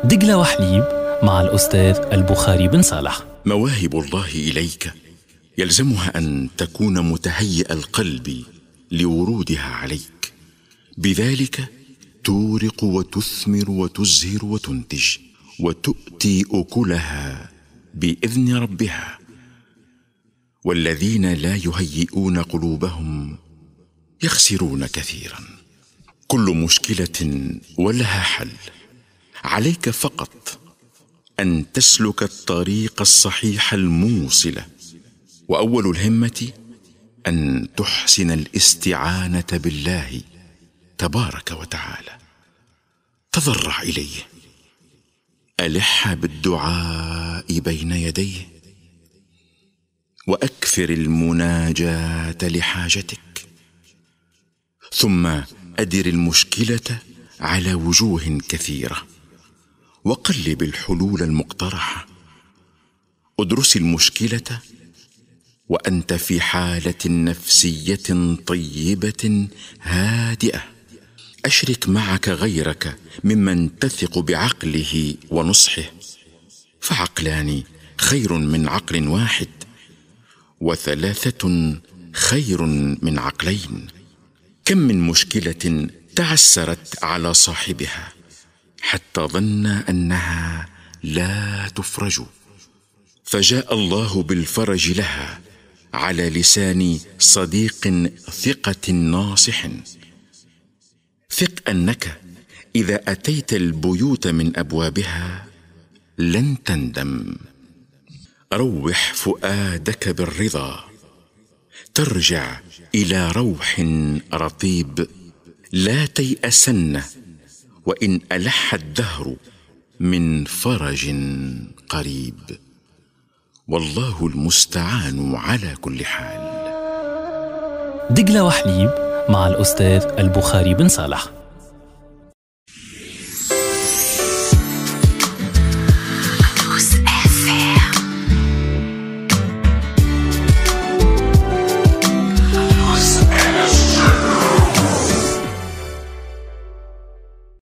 دجلة وحليب مع الأستاذ البخاري بن صالح. مواهب الله إليك يلزمها أن تكون متهيئ القلب لورودها عليك، بذلك تورق وتثمر وتزهر وتنتج وتؤتي أكلها بإذن ربها. والذين لا يهيئون قلوبهم يخسرون كثيرا. كل مشكلة ولها حل، عليك فقط أن تسلك الطريق الصحيح الموصل، وأول الهمة أن تحسن الاستعانة بالله تبارك وتعالى. تضرع إليه، ألح بالدعاء بين يديه، وأكثر المناجاة لحاجتك، ثم أدر المشكلة على وجوه كثيرة، وقلب الحلول المقترحة. ادرس المشكلة وأنت في حالة نفسية طيبة هادئة. أشرك معك غيرك ممن تثق بعقله ونصحه، فعقلان خير من عقل واحد، وثلاثة خير من عقلين. كم من مشكلة تعسرت على صاحبها حتى ظن أنها لا تفرج، فجاء الله بالفرج لها على لسان صديق ثقة ناصح. ثق أنك إذا أتيت البيوت من أبوابها لن تندم. روح فؤادك بالرضا، ترجع إلى روح رطيب. لا تيأسن وإن ألح الدهر من فرج قريب، والله المستعان على كل حال. دجلة وحليب مع الأستاذ البخاري بن صالح.